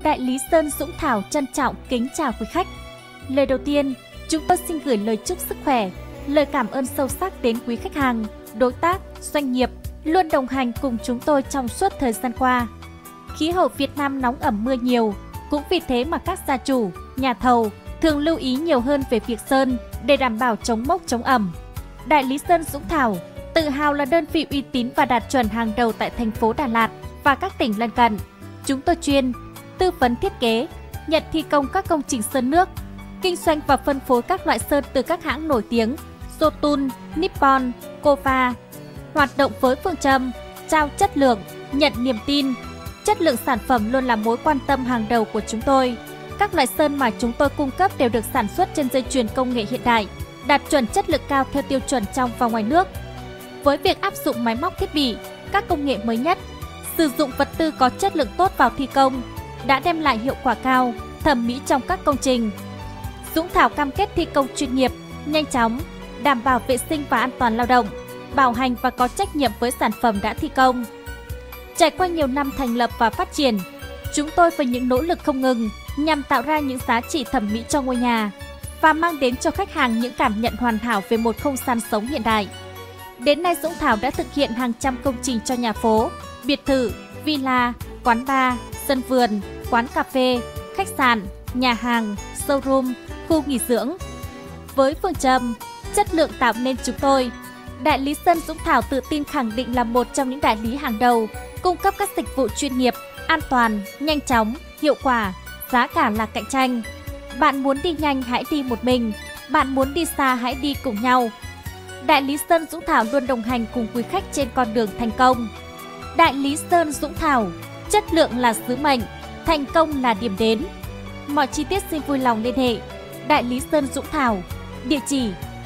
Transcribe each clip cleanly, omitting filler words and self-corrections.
Đại lý Sơn Dũng Thảo trân trọng kính chào quý khách. Lời đầu tiên, chúng tôi xin gửi lời chúc sức khỏe, lời cảm ơn sâu sắc đến quý khách hàng, đối tác, doanh nghiệp luôn đồng hành cùng chúng tôi trong suốt thời gian qua. Khí hậu Việt Nam nóng ẩm mưa nhiều, cũng vì thế mà các gia chủ, nhà thầu thường lưu ý nhiều hơn về việc sơn để đảm bảo chống mốc chống ẩm. Đại lý Sơn Dũng Thảo tự hào là đơn vị uy tín và đạt chuẩn hàng đầu tại thành phố Đà Lạt và các tỉnh lân cận. Chúng tôi chuyên tư vấn thiết kế, nhận thi công các công trình sơn nước, kinh doanh và phân phối các loại sơn từ các hãng nổi tiếng Jotun, Nippon, Kova. Hoạt động với phương châm trao chất lượng, nhận niềm tin. Chất lượng sản phẩm luôn là mối quan tâm hàng đầu của chúng tôi. Các loại sơn mà chúng tôi cung cấp đều được sản xuất trên dây chuyền công nghệ hiện đại, đạt chuẩn chất lượng cao theo tiêu chuẩn trong và ngoài nước. Với việc áp dụng máy móc thiết bị, các công nghệ mới nhất, sử dụng vật tư có chất lượng tốt vào thi công, đã đem lại hiệu quả cao, thẩm mỹ trong các công trình. Dũng Thảo cam kết thi công chuyên nghiệp, nhanh chóng, đảm bảo vệ sinh và an toàn lao động, bảo hành và có trách nhiệm với sản phẩm đã thi công. Trải qua nhiều năm thành lập và phát triển, chúng tôi với những nỗ lực không ngừng nhằm tạo ra những giá trị thẩm mỹ cho ngôi nhà và mang đến cho khách hàng những cảm nhận hoàn hảo về một không gian sống hiện đại. Đến nay, Dũng Thảo đã thực hiện hàng trăm công trình cho nhà phố, biệt thự, villa, quán bar, sân vườn, quán cà phê, khách sạn, nhà hàng, showroom, khu nghỉ dưỡng. Với phương châm chất lượng tạo nên chúng tôi, Đại lý Sơn Dũng Thảo tự tin khẳng định là một trong những đại lý hàng đầu, cung cấp các dịch vụ chuyên nghiệp, an toàn, nhanh chóng, hiệu quả, giá cả là cạnh tranh. Bạn muốn đi nhanh hãy đi một mình, bạn muốn đi xa hãy đi cùng nhau. Đại lý Sơn Dũng Thảo luôn đồng hành cùng quý khách trên con đường thành công. Đại lý Sơn Dũng Thảo, chất lượng là sứ mệnh, thành công là điểm đến. Mọi chi tiết xin vui lòng liên hệ Đại lý Sơn Dũng Thảo, địa chỉ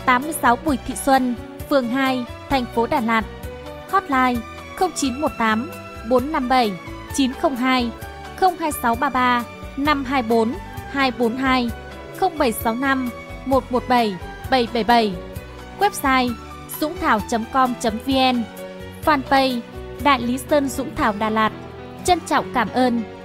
86 Bùi Thị Xuân, phường 2, thành phố Đà Lạt. Hotline 0918 457 902, 02633 524 242, 0765 117 777. Website dungthảo.com.vn. Fanpage Đại lý Sơn Dũng Thảo Đà Lạt. Trân trọng cảm ơn.